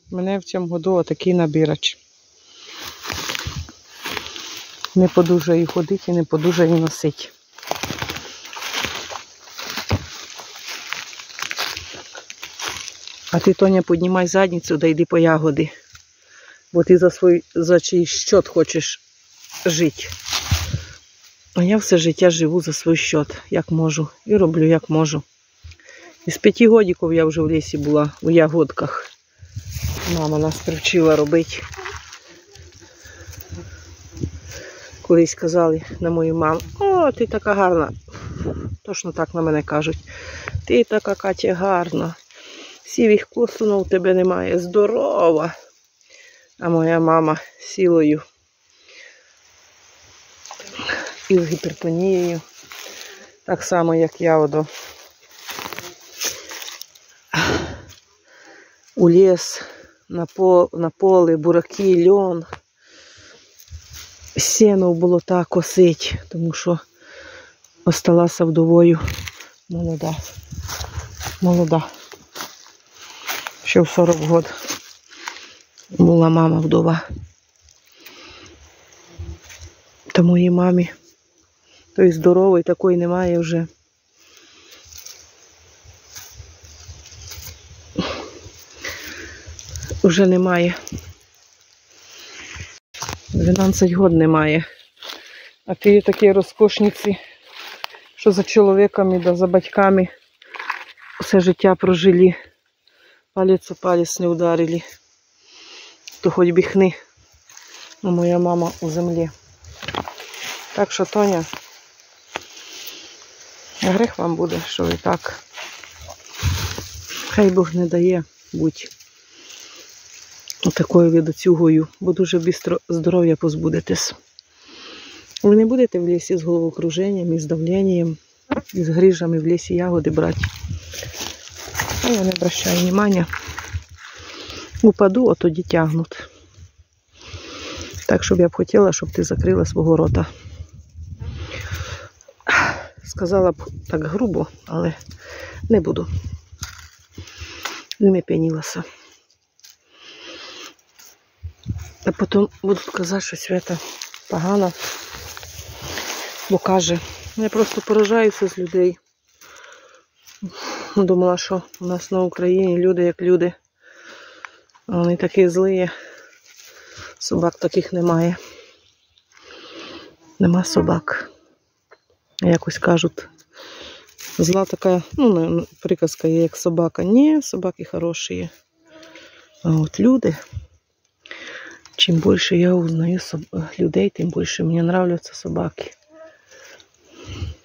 Мене в цьому году отакий набирач. Не подужаю ходити, не подужаю носити. А ти, Тоня, піднімай задницю, да йди по ягоди. Бо ти за чийсь счет хочеш жити. А я все життя живу за свій счет, як можу. І роблю, як можу. Із 5 годиків я вже в лісі була, у ягодках. Мама нас привчила робити. Колись казали на мою маму: о, ти така гарна. Точно так на мене кажуть. Ти така, Катя, гарна. Сівих косунов у тебе немає. Здорова. А моя мама сілою і з гіпертонією. Так само, як я одо. У ліс, на поле, бураки, льон. Сіно в болота косить, тому що осталася вдовою молода. Молода. Ще в 40 років була мама вдова. Та моїй мамі той здоровий, такої немає вже. Вже немає. 12 років немає. А ті такі розкошниці, що за чоловіками да за батьками все життя прожили. Палець о палець не ударили. То хоч би хни. Ну, моя мама у землі. Так що, Тоня, гріх вам буде, що ви так. Хай Бог не дає бути такою відоцюгою, бо дуже швидко здоров'я позбудетесь. Ви не будете в лісі з головокруженням, із давленням, із грижами в лісі ягоди брати. А я не обращаю внимания. Упаду, а тоді тягнуть. Так, щоб я б хотіла, щоб ти закрила свого рота. Сказала б так грубо, але не буду. Не п'янілася. А потім будуть казати, що Свята погана. Бо каже, я просто поражаюся з людей. Думала, що у нас на Україні люди як люди. А вони такі злі. Собак таких немає. Нема собак. Якось кажуть, зла така, ну, приказка є, як собака. Ні, собаки хороші. А от люди, чим більше я узнаю людей, тим більше мені подобаються собаки.